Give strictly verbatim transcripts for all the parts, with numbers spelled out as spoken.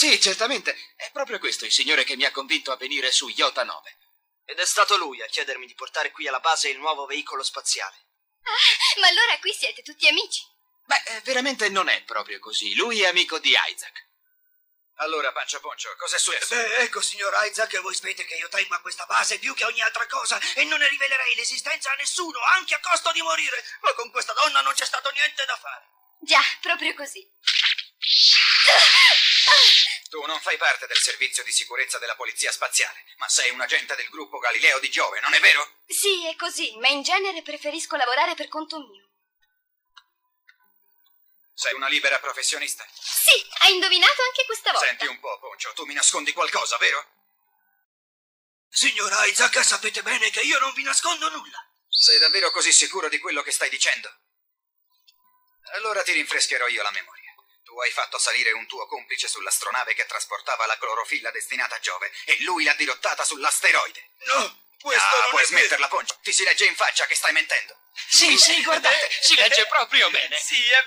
Sì, certamente. È proprio questo il signore che mi ha convinto a venire su Iota nove. Ed è stato lui a chiedermi di portare qui alla base il nuovo veicolo spaziale. Ah, ma allora qui siete tutti amici? Beh, veramente non è proprio così. Lui è amico di Isaac. Allora, Pancio Poncio, cos'è successo? Beh, ecco, signor Isaac, voi sapete che io tengo a questa base più che ogni altra cosa e non ne rivelerei l'esistenza a nessuno, anche a costo di morire. Ma con questa donna non c'è stato niente da fare. Già, proprio così. Tu non fai parte del servizio di sicurezza della polizia spaziale, ma sei un agente del gruppo Galileo di Giove, non è vero? Sì, è così, ma in genere preferisco lavorare per conto mio. Sei una libera professionista? Sì, hai indovinato anche questa volta. Senti un po', Poncio, tu mi nascondi qualcosa, vero? Signor Isaac, sapete bene che io non vi nascondo nulla. Sei davvero così sicuro di quello che stai dicendo? Allora ti rinfrescherò io la memoria. Tu hai fatto salire un tuo complice sull'astronave che trasportava la clorofilla destinata a Giove e lui l'ha dirottata sull'asteroide. No, questo ah, non puoi è smetterla, Poncio. Ti si legge in faccia che stai mentendo. Sì, sì, guardate, si legge proprio bene. Sì, è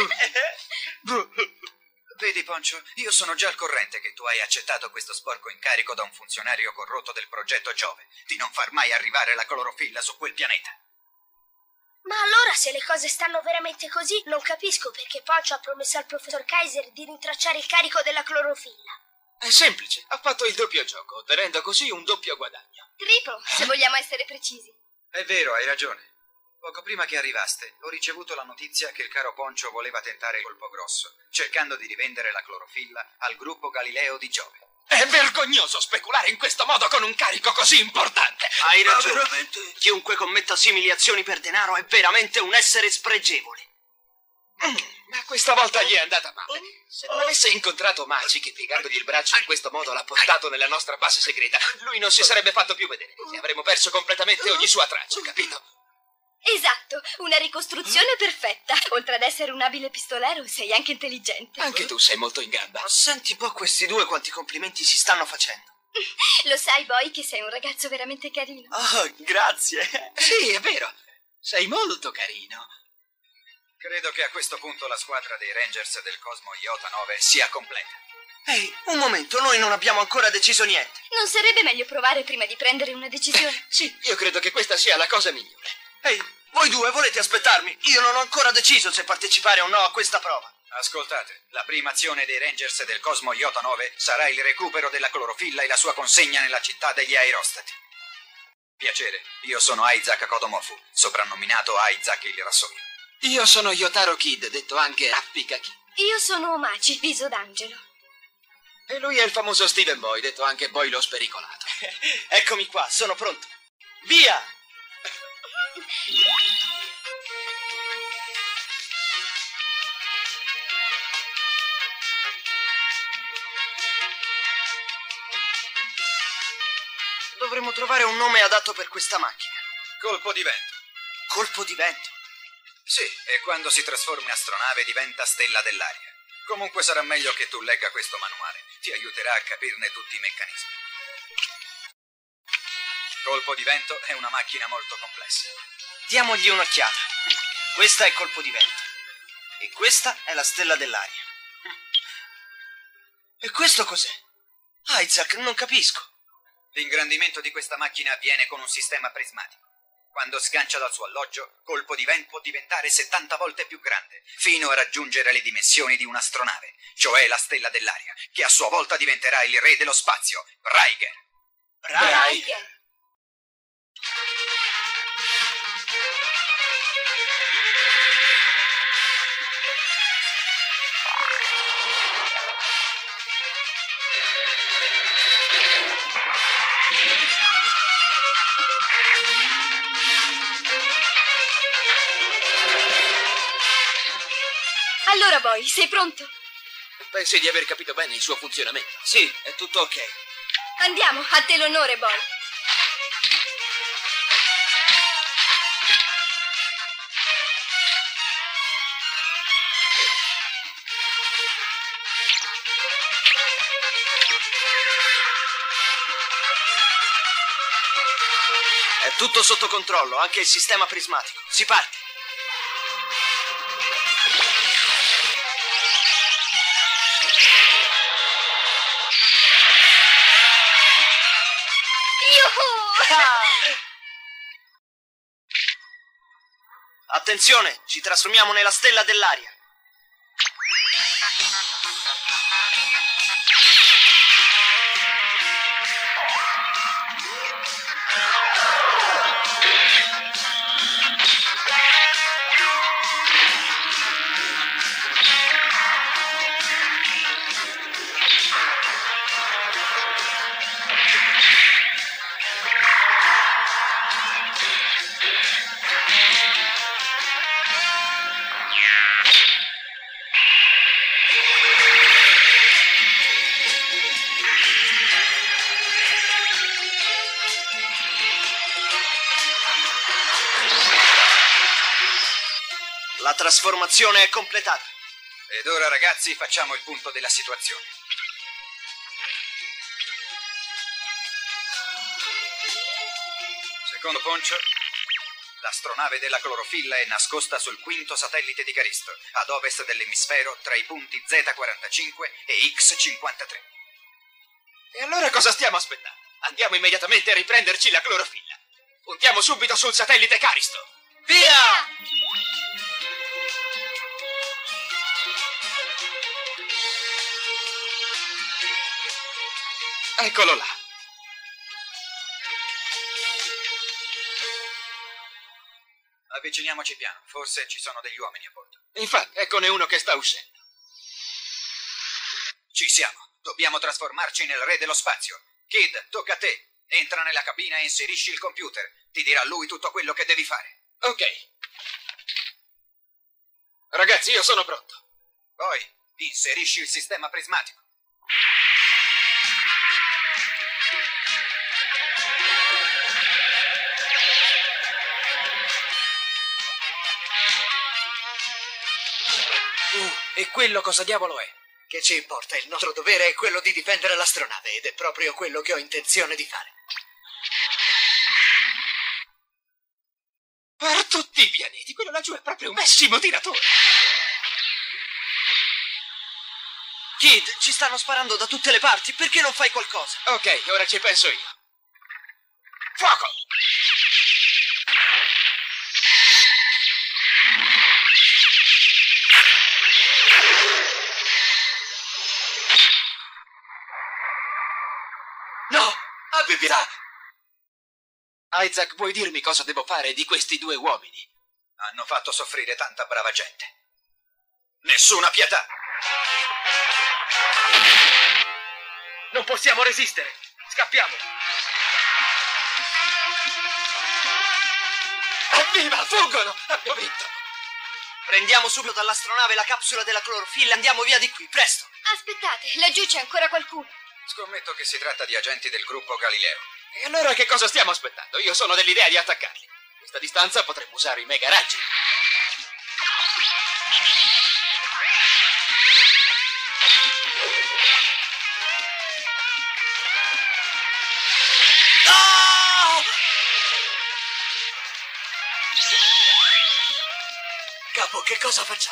vero. Vedi, Poncio, io sono già al corrente che tu hai accettato questo sporco incarico da un funzionario corrotto del progetto Giove, di non far mai arrivare la clorofilla su quel pianeta. Ma allora, se le cose stanno veramente così, non capisco perché Poncio ha promesso al professor Kaiser di rintracciare il carico della clorofilla. È semplice, ha fatto il doppio gioco, ottenendo così un doppio guadagno. Triplo, se vogliamo essere precisi. È vero, hai ragione. Poco prima che arrivaste, ho ricevuto la notizia che il caro Poncio voleva tentare il colpo grosso, cercando di rivendere la clorofilla al gruppo Galileo di Giove. È vergognoso speculare in questo modo con un carico così importante. Hai ragione. Ma veramente? Chiunque commetta simili azioni per denaro è veramente un essere spregevole. Mm, ma questa volta gli è andata male. Se non avesse incontrato Maci che piegandogli il braccio in questo modo l'ha portato nella nostra base segreta, lui non si sarebbe fatto più vedere e avremmo perso completamente ogni sua traccia, capito? Esatto, una ricostruzione perfetta. Oltre ad essere un abile pistolero, sei anche intelligente. Anche tu sei molto in gamba. Ma senti un po' questi due quanti complimenti si stanno facendo. Lo sai, Boy, che sei un ragazzo veramente carino. Oh, grazie. Sì, è vero. Sei molto carino. Credo che a questo punto la squadra dei Rangers del Cosmo Iota nove sia completa. Ehi, un momento, noi non abbiamo ancora deciso niente. Non sarebbe meglio provare prima di prendere una decisione? Sì, io credo che questa sia la cosa migliore. Ehi, voi due volete aspettarmi? Io non ho ancora deciso se partecipare o no a questa prova. Ascoltate, la prima azione dei Rangers del Cosmo Iota nove sarà il recupero della clorofilla e la sua consegna nella città degli aerostati. Piacere, io sono Isaac Kodomofu, soprannominato Isaac il Rassoio. Io sono Yotaro Kid, detto anche Appika Kid. Io sono Maci, viso d'angelo. E lui è il famoso Steven Boy, detto anche Boy lo spericolato. Eccomi qua, sono pronto. Via! Dovremmo trovare un nome adatto per questa macchina. Colpo di vento. Colpo di vento? Sì, e quando si trasforma in astronave diventa stella dell'aria. Comunque sarà meglio che tu legga questo manuale. Ti aiuterà a capirne tutti i meccanismi. Colpo di vento è una macchina molto complessa. Diamogli un'occhiata. Questa è colpo di vento. E questa è la stella dell'aria. E questo cos'è? Isaac, non capisco. L'ingrandimento di questa macchina avviene con un sistema prismatico. Quando sgancia dal suo alloggio, colpo di vento può diventare settanta volte più grande, fino a raggiungere le dimensioni di un'astronave, cioè la stella dell'aria, che a sua volta diventerà il re dello spazio, Raiger. Raiger. Allora, Boy, sei pronto? Pensi di aver capito bene il suo funzionamento? Sì, è tutto ok. Andiamo, a te l'onore, Boy. È tutto sotto controllo, anche il sistema prismatico. Si parte. attenzione, ci trasformiamo nella stella dell'aria. La trasformazione è completata. Ed ora, ragazzi, facciamo il punto della situazione. Secondo Poncio, l'astronave della clorofilla è nascosta sul quinto satellite di Caristo, ad ovest dell'emisfero tra i punti Z quarantacinque e X cinquantatré. E allora cosa stiamo aspettando? Andiamo immediatamente a riprenderci la clorofilla. Puntiamo subito sul satellite Caristo. Via! Eccolo là. Avviciniamoci piano, forse ci sono degli uomini a bordo. Infatti, eccone uno che sta uscendo. Ci siamo, dobbiamo trasformarci nel re dello spazio. Kid, tocca a te. Entra nella cabina e inserisci il computer. Ti dirà lui tutto quello che devi fare. Ok. Ragazzi, io sono pronto. Poi, inserisci il sistema prismatico. Uh, e quello cosa diavolo è? Che ci importa? Il nostro dovere è quello di difendere l'astronave ed è proprio quello che ho intenzione di fare. Per tutti i pianeti, quello laggiù è proprio un pessimo tiratore. Kid, ci stanno sparando da tutte le parti, perché non fai qualcosa? Ok, ora ci penso io. Fuoco! No! Avvivirà! Isaac, vuoi dirmi cosa devo fare di questi due uomini? Hanno fatto soffrire tanta brava gente. Nessuna pietà! Non possiamo resistere! Scappiamo! Evviva! Fuggono! Abbiamo vinto! Prendiamo subito dall'astronave la capsula della clorofilla e andiamo via di qui, presto! Aspettate, laggiù c'è ancora qualcuno. Scommetto che si tratta di agenti del gruppo Galileo. E allora che cosa stiamo aspettando? Io sono dell'idea di attaccarli. A questa distanza potremmo usare i mega raggi. No! Capo, che cosa facciamo?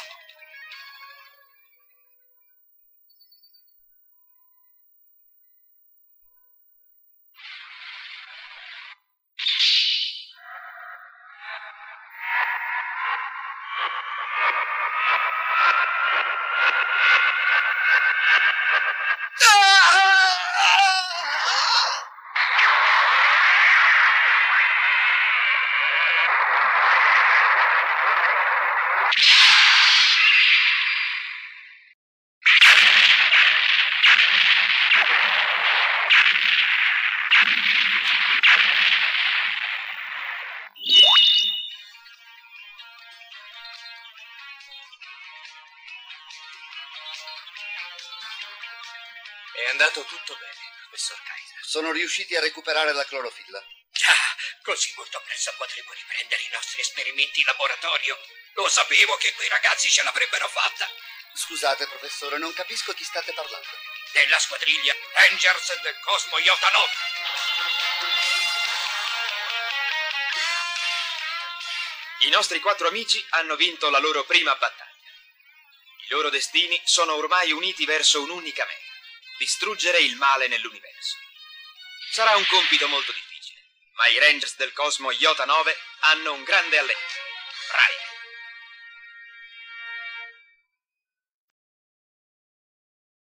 È andato tutto bene, professor Kaiser. Sono riusciti a recuperare la clorofilla. Ah, così molto presto potremo riprendere i nostri esperimenti in laboratorio. Lo sapevo che quei ragazzi ce l'avrebbero fatta. Scusate, professore, non capisco chi state parlando. Della squadriglia Rangers del Cosmo Iota nove. I nostri quattro amici hanno vinto la loro prima battaglia. I loro destini sono ormai uniti verso un'unica meta: distruggere il male nell'universo. Sarà un compito molto difficile, ma i Rangers del Cosmo Iota nove hanno un grande alleato, Riley.